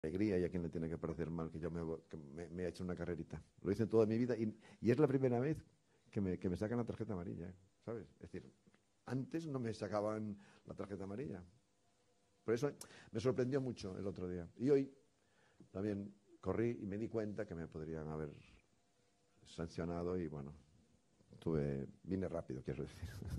alegría y a quien le tiene que parecer mal que yo me he hecho una carrerita. Lo hice toda mi vida y es la primera vez que me sacan la tarjeta amarilla, ¿sabes? Es decir, antes no me sacaban la tarjeta amarilla. Por eso me sorprendió mucho el otro día. Y hoy también corrí y me di cuenta que me podrían haber sancionado y bueno, vine rápido, quiero decir.